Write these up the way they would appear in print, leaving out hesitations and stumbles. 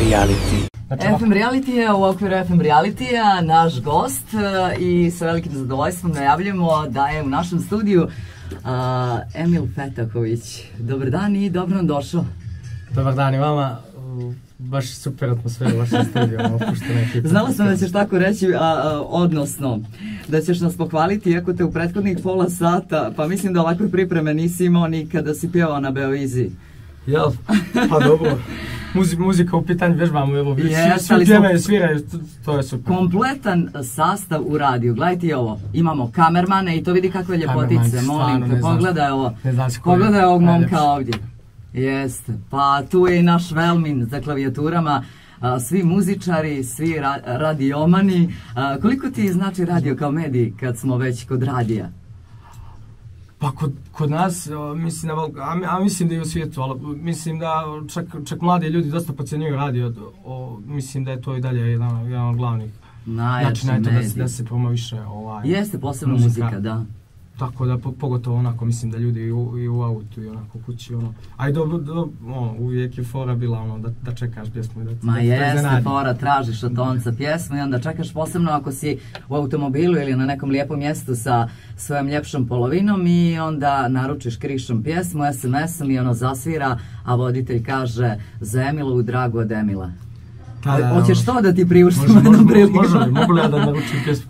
Reality. FM Reality je u okviru FM Reality-a naš gost i sa velikim zadovoljstvom najavljujemo da je u našem studiju Emil Petaković. Dobar dan i dobro nam došao. Dobar dan i vama. Baš super atmosfera u vašem studiju. Znala sam da ćeš tako reći, odnosno da ćeš nas pohvaliti iako te u prethodnih pola sata, pa mislim da ovakve pripreme nisi imao ni kada si pjevao na Beoviziji. Jel? Pa dobro. Muzika u pitanju, vježbamo, evo, svi pjevaju, sviraju, to je super. Kompletan sastav u radiju, gledajte ovo, imamo kamermane i to vidi kakve ljepotice, molim te, pogledaj ovo, pogledaj ovog momka ovdje. Jeste, pa tu je i naš Velmin za klavijaturama, svi muzičari, svi radiomani. Koliko ti znači radio kao medij kad smo već kod radija? Pa kod nas, mislim da i u svijetu, ali mislim da čak mladi ljudi dosta podcjenjuju radio, mislim da je to i dalje jedan od glavnih načina da se promoviše Jeste, posebno muzika, da. Tako da, pogotovo onako, mislim da ljudi i u autu i onako kući, a i uvijek je fora bila da čekaš pjesmu i da te iznenadi. Ma jeste fora, tražiš od tonca pjesmu i onda čekaš, posebno ako si u automobilu ili na nekom lijepom mjestu sa svojom ljepšom polovinom i onda naručiš krišom pjesmu, SMS-om i ono zasvira, a voditelj kaže za Emilovu dragu od Emila. Hoćeš to da ti priuštimo jednom priliku? Mogu li ja da naručim pjesmu?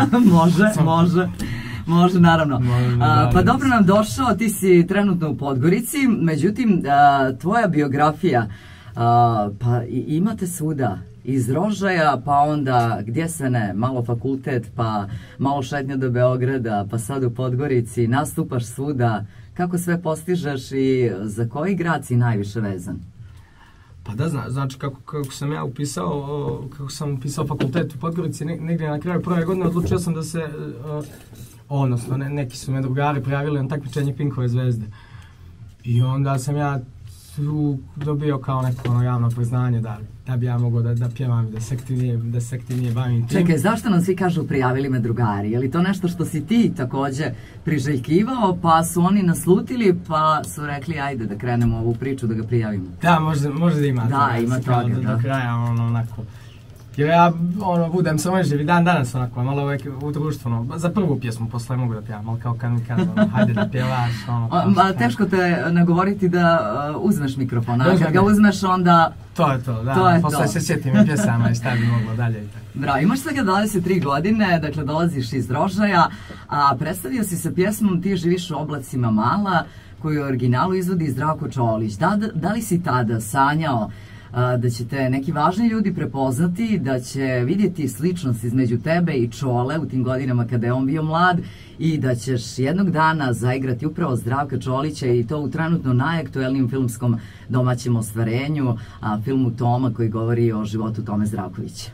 Može, naravno. Pa dobro nam došao, ti si trenutno u Podgorici, međutim, tvoja biografija, pa imate svuda, iz Rožaja, pa onda gdje se ne, malo fakultet, pa malo šetnja do Beograda, pa sad u Podgorici, nastupaš svuda, kako sve postižeš i za koji grad si najviše vezan? Pa da, znači kako sam ja upisao fakultet u Podgorici, negdje na kraju prve godine odlučio sam da se, odnosno neki su me drugari prijavili na takmičenje Pinkove zvezde. I onda sam ja tu dobio kao neko javno priznanje da bi ja mogao da pjevam i da se aktivnije bavim tim. Čekaj, zašto nam svi kažu prijavili me drugari? Je li to nešto što si ti također priželjkivao, pa su oni naslutili, pa su rekli ajde da krenemo ovu priču, da ga prijavimo? Da, možda ima toga. Da, ima toga, da. Do kraja onako. Jer ja budem samoživ i dan danas onako, malo uvijek u društveno, za prvu pjesmu posle mogu da pjevam, ali kao kad mi kažu, hajde da pjevaš, teško te nagovoriti da uzmeš mikrofon, a kad ga uzmeš onda... To je to, da, posle se sjetim i pjesama i šta bi moglo dalje i tako. Bravo, imaš svega 23 godine, dakle dolaziš iz Rožaja, a predstavio si se pjesmom Ti živiš u oblacima mala, koju u originalu izvodi Zdravko Čolić. Da li si tada sanjao da će te neki važni ljudi prepoznati, da će vidjeti sličnost između tebe i Čole u tim godinama kada je on bio mlad i da ćeš jednog dana zaigrati upravo Zdravka Čolića i to u trenutno najaktuelnijem filmskom domaćem ostvarenju, filmu Toma koji govori o životu Tome Zdravkovića?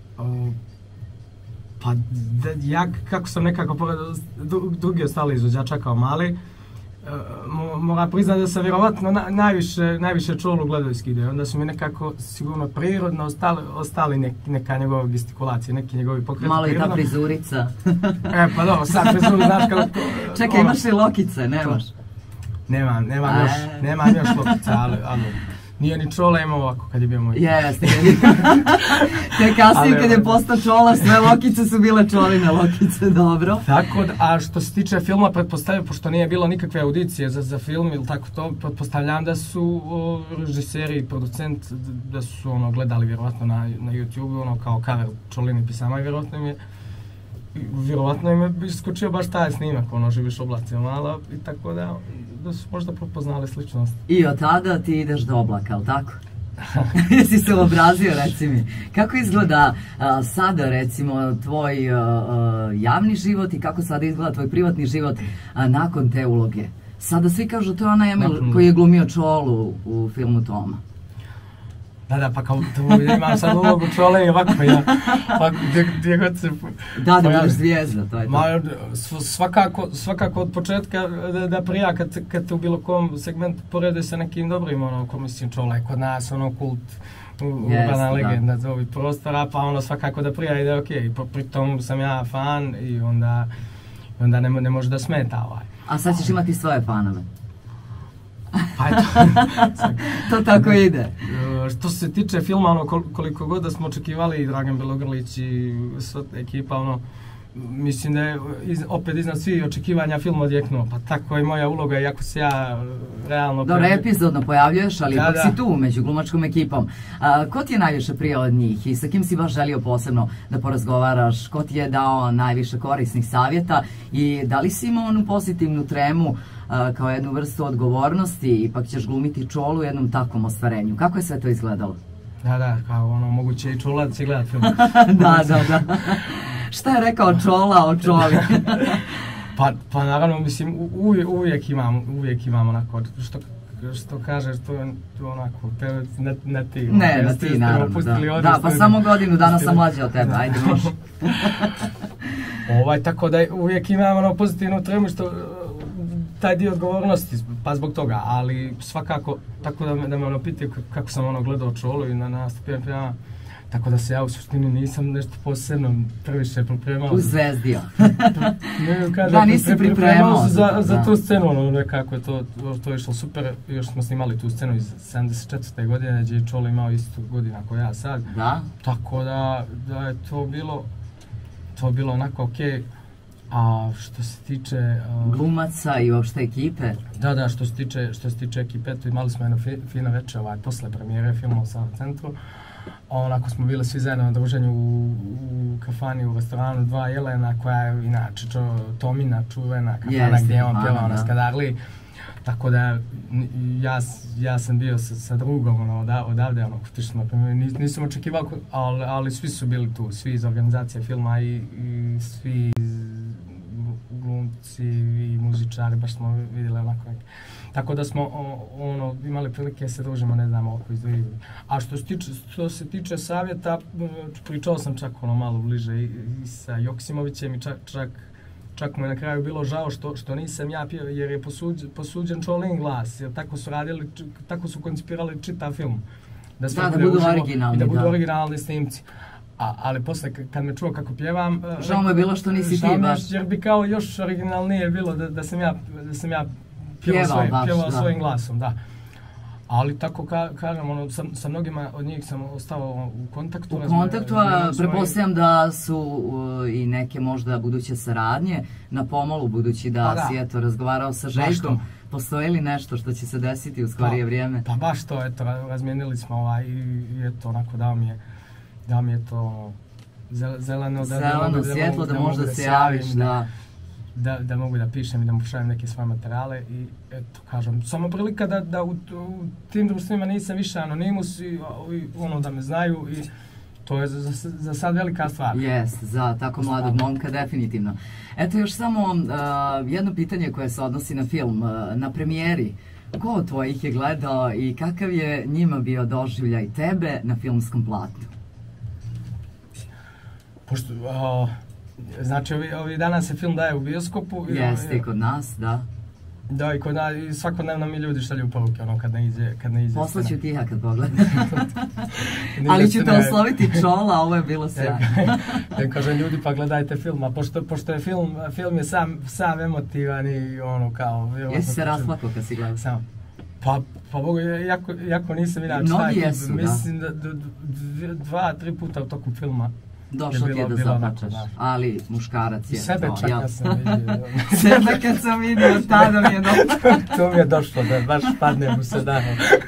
Pa ja kako sam nekako pored drugi ostali izvođača kao mali, moram priznati da sam vjerovatno najviše Čolu gledao iz Kide. Onda su mi nekako sigurno prirodno ostali neka njegova gestikulacija, neki njegovi pokreti. Malo i ta frizurica. Pa dobro, sad frizuru, znaš kako... Čekaj, imaš li lokice? Nemaš? Nemam još lokice, ali nije ni Čola imao ovako kad je bio moj. Jeste, te kasnije kad je postao Čola, sve lokice su bile Čoline lokice, dobro. Tako, a što se tiče filma, pretpostavljam, pošto nije bilo nikakve audicije za film ili tako to, pretpostavljam da su režiseri i producent, da su gledali vjerovatno na YouTube, kao cover Čolini pisama i vjerovatno im je iskočio baš taj snimak, živiš u oblacima mala i tako da su možda prepoznali sličnost. I od tada ti ideš do oblaka, ali tako? Jesi se obrazio, reci mi. Kako izgleda sada, recimo, tvoj javni život i kako sada izgleda tvoj privatni život nakon te uloge? Sada svi kažu to je onaj Emil koji je glumio Čolu u filmu Toma. Da, pa kao imam sad ulogu Čole i ovako gdje god se pojavi. Da budeš zvijezda, to je to. Svakako od početka da prija kad te u bilo kom segmentu porede sa nekim dobrim, ko mislim Čola je kod nas, kult, urbana legenda za ovih prostora, pa svakako da prija ide okej. Pritom sam ja fan i onda ne može da smeta A sad ćeš imati svoje fanove? Pa eto. To tako ide. Što se tiče filma, ono, koliko god da smo očekivali i Dragan Belogrlić i sva ekipa, ono, mislim da je opet iznad svih očekivanja film odjeknuo, pa tako i moja uloga, iako se ja realno... Dobro, epizodno pojavljuješ, ali ipak si tu među glumačkom ekipom. Ko ti je najviše prijao od njih i sa kim si baš želio posebno da porazgovaraš? Ko ti je dao najviše korisnih savjeta i da li si imao onu pozitivnu tremu kao jednu vrstu odgovornosti, ipak ćeš glumiti Čolu u jednom takvom ostvarenju? Kako je sve to izgledalo? Da, kao ono, moguće i Čola da će gledat film. Da. Šta je rekao Čola o Čoli? Pa naravno, mislim, uvijek imam onako, što kažeš, to je onako, ne ti. Ne, na ti, naravno, da, pa samo godinu dana sam mlađa od tebe, ajde, može. Tako da uvijek imam ono pozitivnu tremu, što taj dio odgovornosti, pa zbog toga, ali svakako, tako da me ono pitaju kako sam ono gledao Čolu i na nastupima prema. Tako da se ja u suštini nisam nešto posebno previše pripremao. Uzvezdio. Da, nisi pripremao za tu scenu, ono nekako je to išlo super. Još smo snimali tu scenu iz 74. godine, gdje je Čolo imao istu godina kao ja sad. Da. Tako da je to bilo onako okej. A što se tiče... Glumaca i uopšte ekipe? Da, što se tiče ekipe, imali smo jedno fino večer posle premijere filma u Sava centru. Onako smo bili svi zajedno na druženju u kafani, u restoranu Dva Jelena, koja je inače Tomina čuvena kafana gdje je on pjevao na Skadarliji. Tako da ja sam bio sa drugom odavde, otišli smo, nisam očekivao, ali svi su bili tu, svi iz organizacije filma i svi glumci i muzičari, baš smo vidjeli onako neke. Tako da smo imali prilike se družimo, ne znam, oko izdvojili. A što se tiče savjeta, pričao sam čak malo bliže i sa Joksimovićem i čak mu je na kraju bilo žao što nisam ja pio, jer je posuđen Čolin glas, jer tako su koncipirali čitav film. Da budu originalni. I da budu originalni snimci. Ali posle kad me čuo kako pjevam... Žao me je bilo što nisi ti baš. Jer bi kao još originalnije bilo da sam ja pjevao svojim glasom, da. Ali tako kažem, sa mnogima od njih sam ostao u kontaktu. U kontaktu, a pretpostavljam da su i neke možda buduće saradnje na pomolu, budući da si razgovarao sa Željkom. Postoji li nešto što će se desiti u skorije vrijeme? Pa baš to, razmijenili smo i eto, onako dao mi je to zeleno svjetlo da možda se javiš, da mogu da pišem i da mu pošaljem neke svoje materijale i eto, kažem, samo prilika da u tim društvima nisam više anonimus i da me znaju i to je za sad velika stvar. Jest, za tako mladog momka definitivno. Eto još samo jedno pitanje koje se odnosi na film, na premijeri. Ko od tvojih je gledao i kakav je njima bio doživljaj tebe na filmskom platnu? Pošto, znači ovih dana se film daje u bioskopu. Jeste, i kod nas, da. Da, i svakodnevno mi ljudi šalju poruke, kad ne iđe Poslaću ti ja kad pogledam. Ali ću te osloviti Čola, ovo je bilo sjajno. Kažem, ljudi, pa gledajte film, a pošto je film je sam emotivan i kao... Jesi se rasplakao kad si gledao? Pa Bogu, jako nisam inače. Mnogi jesu, da. Mislim da 2-3 puta u toku filma. Došlo ti je da zaplačeš, ali muškarac je to. Sebe čak kad sam vidio. Sebe kad sam vidio, tada mi je došlo. To mi je došlo, da baš padnem u sedanu.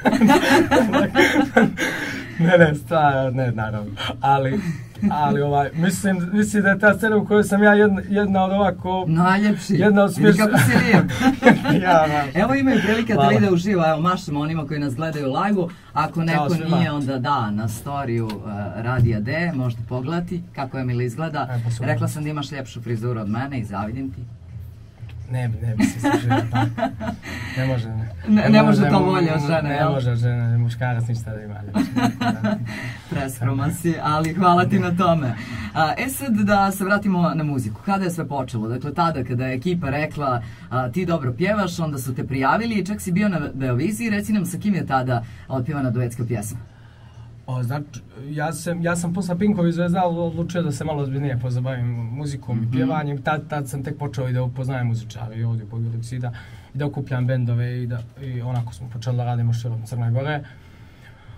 Ne, naravno. Ali mislim da je ta scena u kojoj sam ja jedna od ovako... Najljepši. Jedna od smiješnih. Kako si lijep. Evo imaju prilike da vide uživo, evo mašemo onima koji nas gledaju live-u. Ako neko nije, onda da, na storiju Radija D, možete pogledati kako Emil izgleda. Rekla sam da imaš ljepšu frizuru od mene i zavidim ti. Ne bi se služila tako. Ne može. Ne može to volje od žene, jel? Ne može žene, muškarac ništa da ima. Preskroman si, ali hvala ti na tome. Sad da se vratimo na muziku. Kada je sve počelo? Dakle, tada kada je ekipa rekla ti dobro pjevaš, onda su te prijavili i čak si bio na Beoviziji. Reci nam sa kim je tada otpjevana duetska pjesma? Znači, ja sam posle Pinkovi zvezda odlučio da se malo ozbiljnije pozabavim muzikom i pjevanjem. Tad sam tek počeo i da upoznajem muzičare i ovdje u Podgorici i da okupljam bendove i onako smo počeli da radimo širom Crne Gore.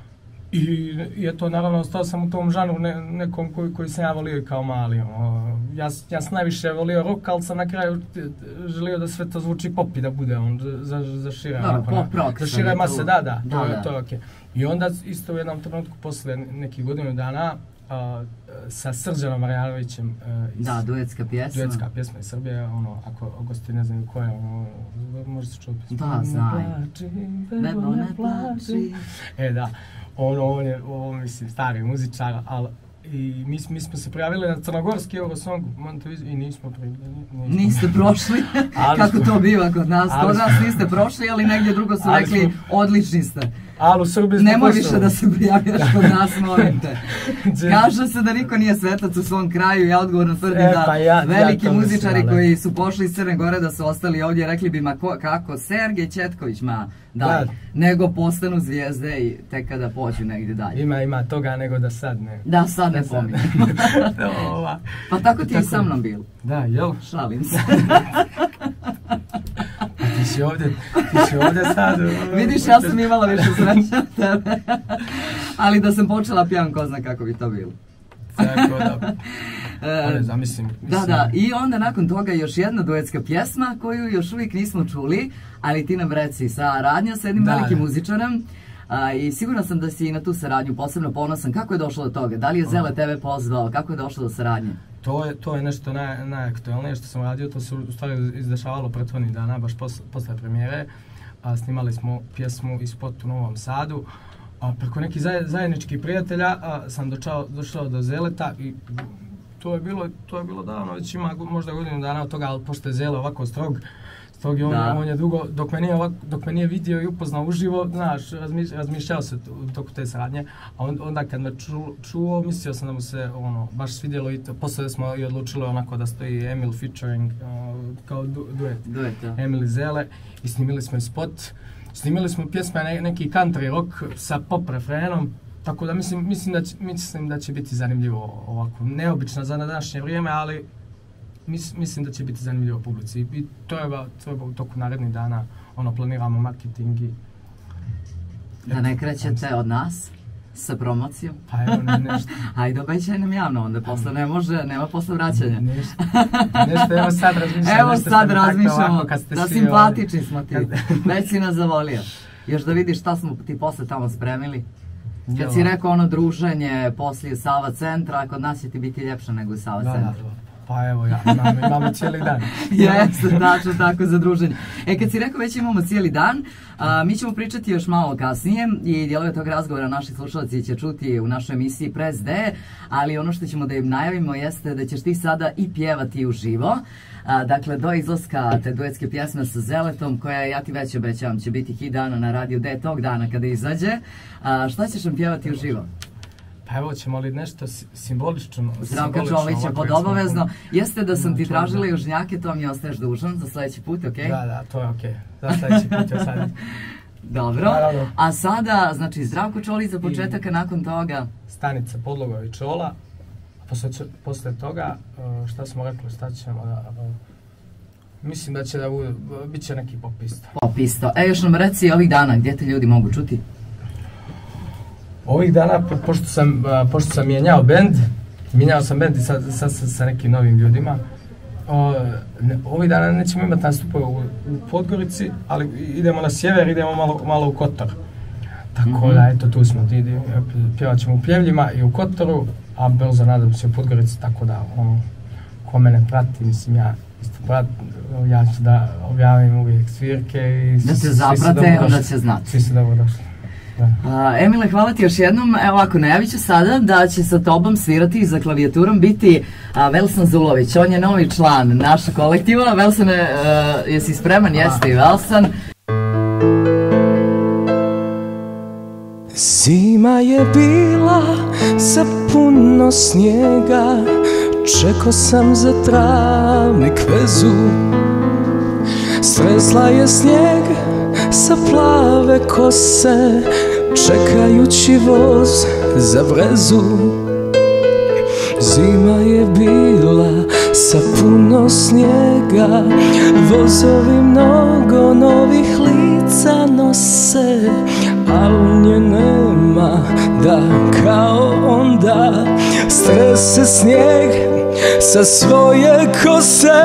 I eto, naravno, ostao sam u tom žanru nekom koji sam ja volio kao mali. Ja sam najviše volio rock, ali sam na kraju želio da sve to zvuči pop i da bude za šire. Za šire mase, da, to je okej. I onda isto u jednom trenutku posle nekih godinu dana sa Srđanom Marjanovićem. Da, duetska pjesma. Duetska pjesma iz Srbije, ako gosti ne znaju ko je, možda se čuti. Da, znaj. Bebo ne plači. Da. On je, mislim, stari muzičar, ali i mi smo se prijavili na crnogorski Eurosong i nismo prijavili. Niste prošli? Kako to biva kod nas? Kod nas niste prošli, ali negdje drugo su rekli odlični ste. Ali u Srbiji smo nemoj više da se prijavljaš kod nas, molim te. Kaže se da niko nije svetac u svom kraju, ja odgovorno tvrdim da veliki muzičari koji su pošli iz Crne Gore da su ostali ovdje, rekli bi, ma kako, Sergej Četković, ma daj, nego postanu zvijezde i tek kada pođu negdje dalje. Ima toga nego da sad ne. Da, sad ne pominjem. Pa tako ti je i sa mnom bilo. Da, jel? Šalim se. Ti si ovdje sad... Vidiš, ja sam imala više sreće od tebe. Ali da sam počela pijan, ko zna kako bi to bilo. Tako da... Zamislim. Da, i onda nakon toga još jedna duetska pjesma koju još uvijek nismo čuli, ali ti nam reci, saradnja sa jednim velikim muzičarem. I sigurna sam da si i na tu saradnju posebno ponosan. Kako je došlo do toga? Da li je Zele tebe pozvao? Kako je došlo do saradnje? To je nešto najaktualnije što sam radio, to se u stvari izdešavalo prethodnih dana, baš posle premijere. Snimali smo pjesmu i spot u Novom Sadu. Preko nekih zajedničkih prijatelja sam došao do Zeleta i to je bilo davno, već ima možda godinu dana od toga, ali pošto je Zele ovako strog i on je dugo, dok me nije vidio i upoznao uživo, znaš, razmišljao se u toku te saradnje, a onda kad me čuo, mislio sam da mu se baš svidjelo i posle smo i odlučili onako da stoji Emil featuring kao duet, Emil i Zele, i snimili smo i spot, snimili smo pjesme neki country rock sa pop refrenom, tako da mislim da će biti zanimljivo ovako, neobično za današnje vrijeme, ali mislim da će biti zanimljivo publici i to je u toku narednih dana, planiramo marketing i... Da ne krećete od nas sa promocijom? Pa evo, nešto. Ajde, obećaj nam javno, onda posle ne može, nema posle vraćanja. Nešto, evo sad razmišljamo. Evo sad razmišljamo, da simpatični smo ti, već si nas zavolio. Još da vidiš šta smo ti posle tamo spremili. Kad si rekao druženje poslije Sava centra, kod nas će ti biti ljepše nego u Sava centra. Pa evo, imamo cijeli dan. Jeste, tačno tako za druženje. Kad si rekao već imamo cijeli dan, mi ćemo pričati još malo kasnije i dijelove tog razgovora naši slušalci će čuti u našoj emisiji Press D, ali ono što ćemo da im najavimo jeste da ćeš ti sada i pjevati uživo. Dakle, do izlaska te duetske pjesme sa Zeletom, koja, ja ti već obećavam, će biti hit dana na Radio D tog dana kada izađe. Šta ćeš nam pjevati uživo? Pa evo ćemo li nešto simbolično. Zdravka Čolić je pod obavezno. Jeste da sam ti tražila južnjake, to mi ostaješ dužan za sljedeći put, okej? Da, to je okej. Za sljedeći put je sad. Dobro. A sada, znači Zdravko Čolić za početak, a nakon toga? Stanica Podlogova i Čola. Posle toga, šta smo rekli, šta ćemo da... Mislim da će bit će neki pop isto. Pop isto. Još nam reci ovih dana, gdje te ljudi mogu čuti? Ovih dana, pošto sam mijenjao sam bend i sad sa nekim novim ljudima. Ovih dana nećemo imati nastupe u Podgorici, ali idemo na sjever, idemo malo u Kotor. Tako da, eto, tu smo, pjevat ćemo u Pljevljima i u Kotoru, a brzo nadam se u Podgorici, tako da, ko mene prati, mislim, ja ću da objavim uvijek svirke i da se zaprate, onda će znati. Svi su dobro došli. Emile, hvala ti još jednom. Evo ovako, najavit ću sada da će sa tobom svirati i za klavijaturom biti Velsan Zulović. On je novi član našeg kolektiva. Velsane, jesi spreman? Jeste i Velsan. Zima je bila sa puno snijega, čekao sam za travnik vezu. Stresla je snijeg sa plave kose, čekajući voz za vrezu. Zima je bila sa puno snijega, vozovi mnogo novih lica nose, al nje nema, da kao onda strese snijeg sa svoje kose.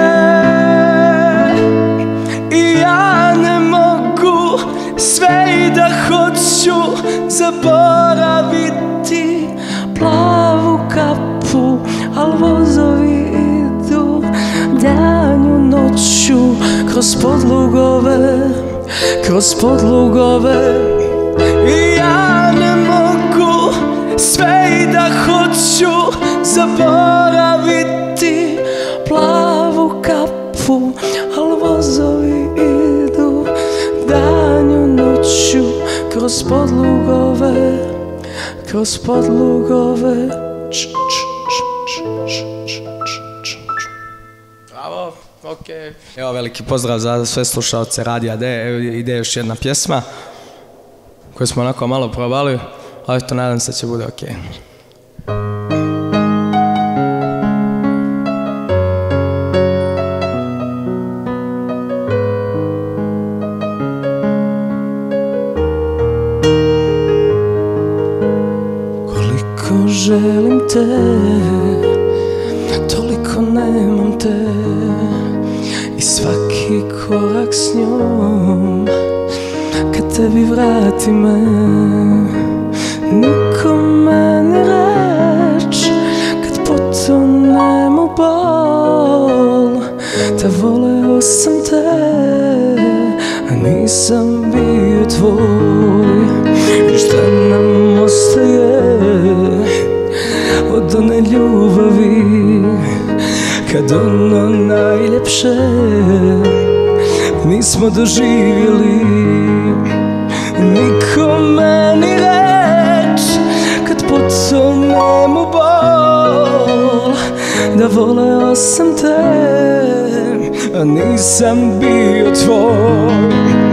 I ja ne mogu sve i da hoću zaboraviti plavu kapu, al vozovi idu danju noću kroz podlugove, kroz podlugove. I ja ne mogu sve i da hoću zaboraviti plavu kapu, al vozovi idu danju noću kroz podlugove, kroz podlugove. Bravo, okej. Evo, veliki pozdrav za sve slušalce Radija D. Evo ide još jedna pjesma koju smo onako malo probali, ali to nadam se da će bude okej. Koliko želim te, toliko nemam te, i svaki korak s njom kad tebi vrati me. Nikome ni reč kad potonem u bol, da voleo sam te, a nisam bio tvoj. I šta nam ostaje od one ljubavi, kad ono najljepše nismo doživjeli. Nikome ni reč kad potonem u bol, da voleo sam te, a nisam bio tvoj.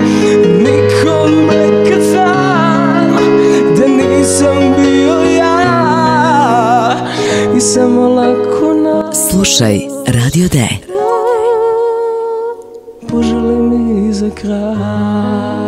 Nikome kad znam da nisam bio ja, i samo lako na... Slušaj Radio D. Poželi mi za kraj.